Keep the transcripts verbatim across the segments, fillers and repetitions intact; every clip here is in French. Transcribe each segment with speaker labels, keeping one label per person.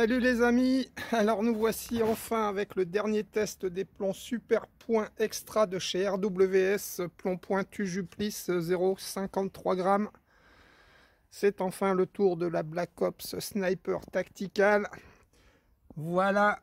Speaker 1: Salut les amis, alors nous voici enfin avec le dernier test des plombs Super Point Extra de chez R W S, plomb pointu Juplis zéro virgule cinquante-trois grammes. C'est enfin le tour de la Black Ops Sniper Tactical. Voilà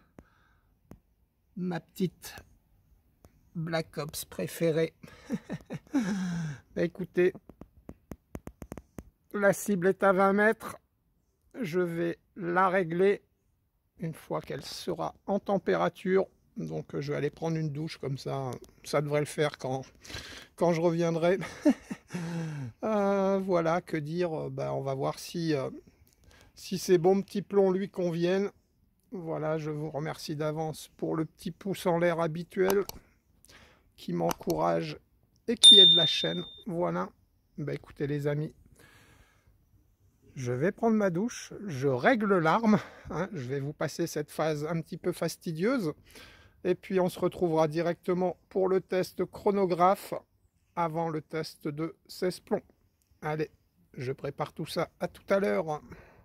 Speaker 1: ma petite Black Ops préférée. Bah, écoutez, la cible est à vingt mètres. Je vais la régler une fois qu'elle sera en température. Donc je vais aller prendre une douche, comme ça ça devrait le faire quand, quand je reviendrai. euh, voilà, que dire, ben, on va voir si, euh, si ces bons petits plombs lui conviennent. Voilà, je vous remercie d'avance pour le petit pouce en l'air habituel qui m'encourage et qui aide la chaîne. Voilà, ben, écoutez les amis, je vais prendre ma douche, je règle l'arme, hein, je vais vous passer cette phase un petit peu fastidieuse, et puis on se retrouvera directement pour le test chronographe avant le test de seize plombs. Allez, je prépare tout ça, à tout à l'heure.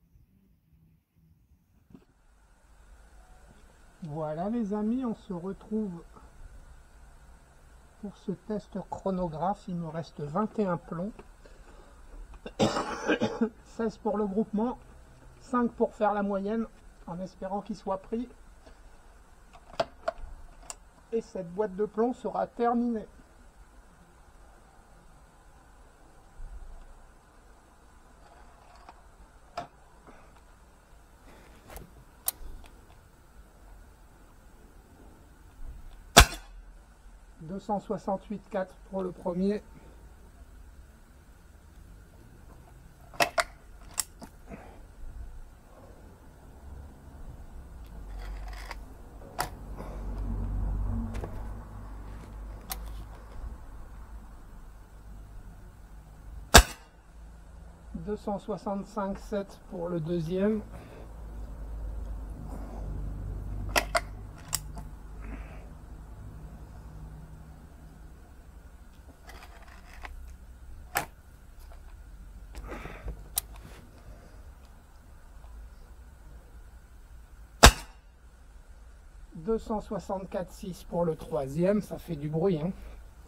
Speaker 1: Voilà les amis, on se retrouve pour ce test chronographe. Il me reste vingt et un plombs. seize pour le groupement, cinq pour faire la moyenne, en espérant qu'il soit pris. Et cette boîte de plomb sera terminée. deux cent soixante-huit virgule quatre pour le premier. deux cent soixante-cinq virgule sept pour le deuxième. deux cent soixante-quatre virgule six pour le troisième, ça fait du bruit, hein.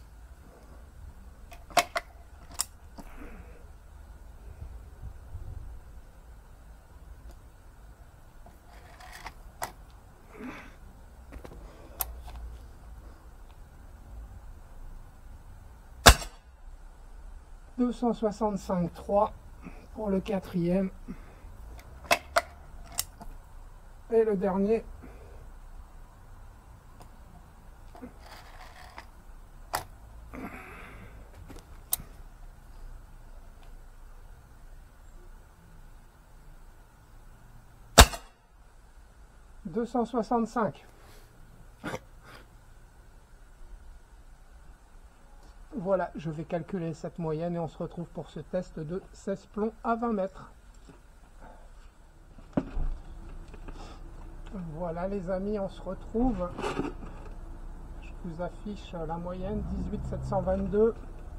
Speaker 1: deux cent soixante-cinq virgule trois pour le quatrième. Et le dernier. deux cent soixante-cinq. Voilà, je vais calculer cette moyenne et on se retrouve pour ce test de seize plombs à vingt mètres. Voilà les amis, on se retrouve. Je vous affiche la moyenne, dix-huit sept cent vingt-deux.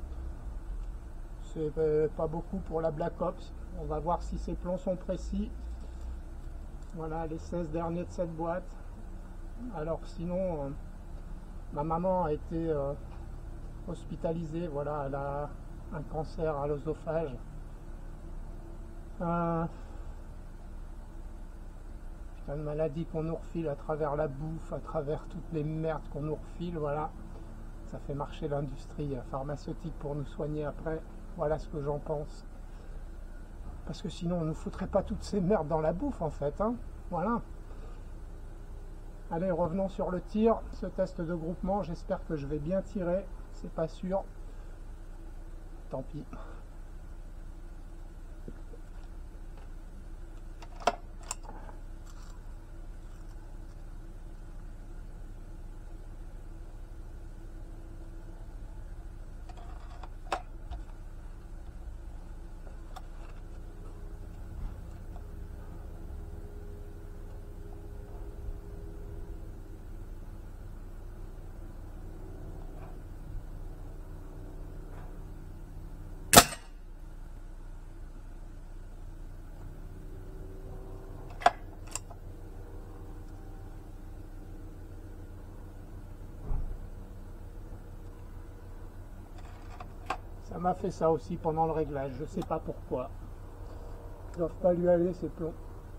Speaker 1: C'est pas beaucoup pour la Black Ops. On va voir si ces plombs sont précis. Voilà les seize derniers de cette boîte. Alors sinon, euh, ma maman a été euh, hospitalisée. Voilà, elle a un cancer à l'œsophage. Euh, putain de maladie qu'on nous refile à travers la bouffe, à travers toutes les merdes qu'on nous refile. Voilà, ça fait marcher l'industrie pharmaceutique pour nous soigner après. Voilà ce que j'en pense. Parce que sinon on ne nous foutrait pas toutes ces merdes dans la bouffe en fait, hein. Voilà. Allez, revenons sur le tir, ce test de groupement, j'espère que je vais bien tirer, c'est pas sûr. Tant pis. Elle m'a fait ça aussi pendant le réglage, je sais pas pourquoi. Ils doivent pas lui aller ces plombs.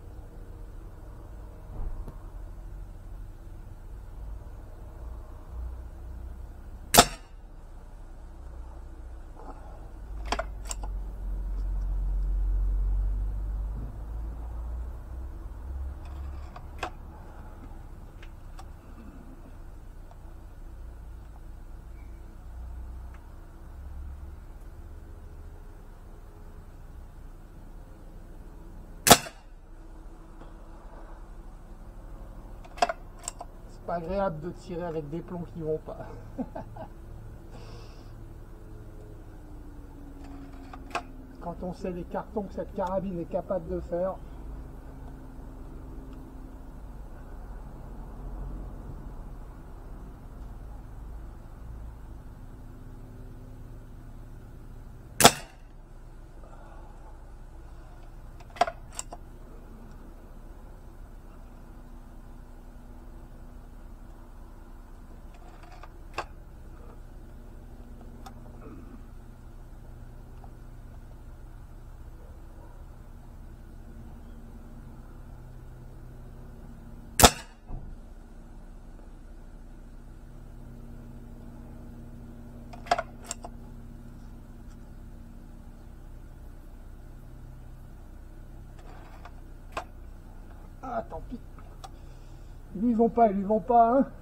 Speaker 1: Pas agréable de tirer avec des plombs qui vont pas. Quand on sait les cartons que cette carabine est capable de faire. Ah, tant pis. Ils lui vont pas, ils lui vont pas, hein.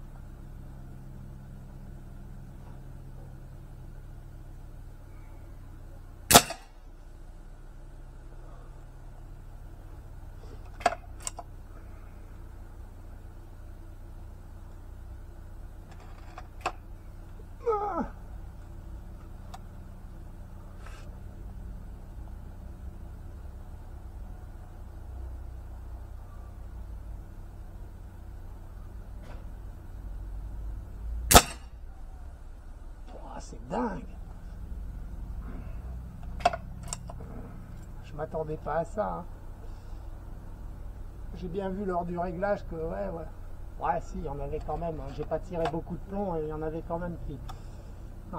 Speaker 1: Ah. C'est dingue. Je m'attendais pas à ça, hein. J'ai bien vu lors du réglage que ouais ouais ouais si il y en avait quand même, hein. J'ai pas tiré beaucoup de plomb et il y en avait quand même qui ouais.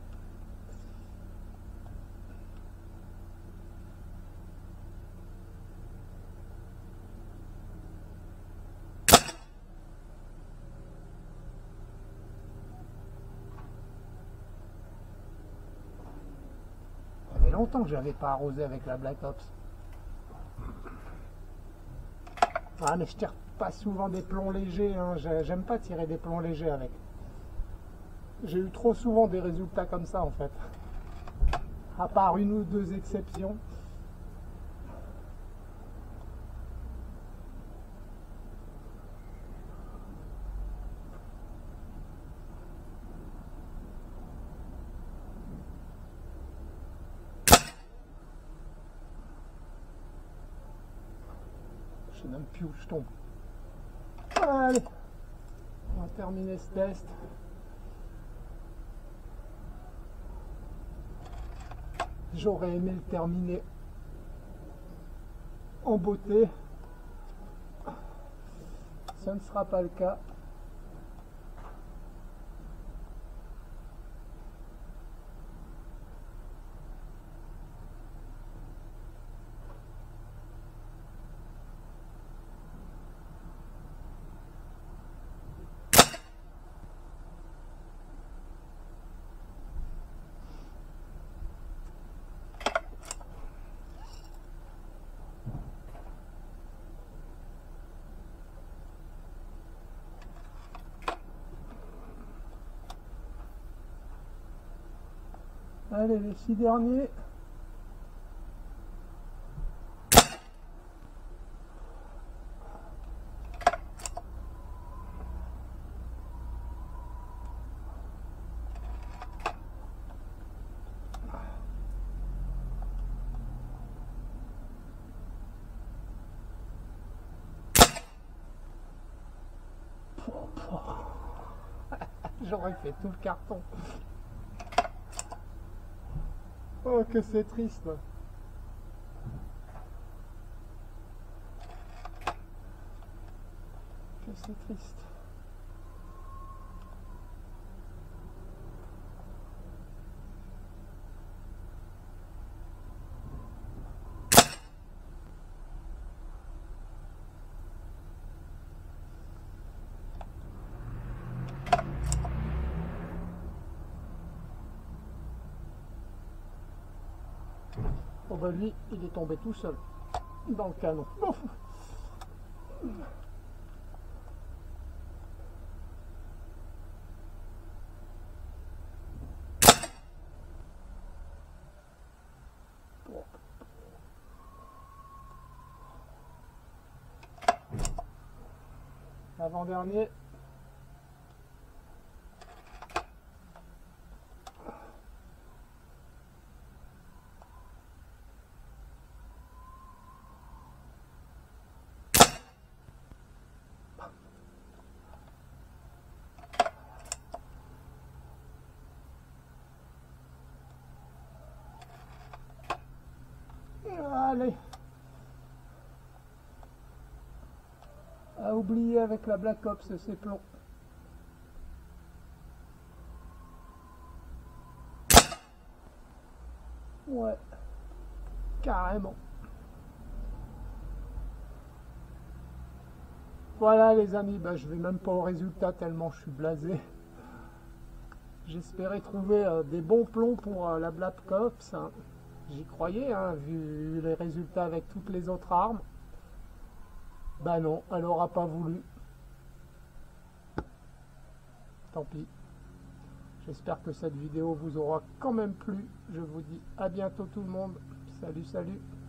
Speaker 1: Ça fait longtemps que j'avais pas arrosé avec la Black Ops. Ah mais je tire pas souvent des plombs légers, hein. J'aime pas tirer des plombs légers avec. J'ai eu trop souvent des résultats comme ça en fait. À part une ou deux exceptions. Je sais même plus où je tombe. Allez, on va terminer ce test. J'aurais aimé le terminer en beauté. Ça ne sera pas le cas. Allez, les six derniers. J'aurais fait tout le carton. Oh, que c'est triste. Que c'est triste. Oh ben lui, il est tombé tout seul dans le canon. Avant-dernier. Allez. À oublier avec la Black Ops, ces plombs. Ouais, carrément. Voilà les amis, bah, je vais même pas au résultat tellement je suis blasé. J'espérais trouver euh, des bons plombs pour euh, la Black Ops. Hein. J'y croyais, hein, vu les résultats avec toutes les autres armes. Bah non, elle aura pas voulu. Tant pis. J'espère que cette vidéo vous aura quand même plu. Je vous dis à bientôt tout le monde. Salut, salut.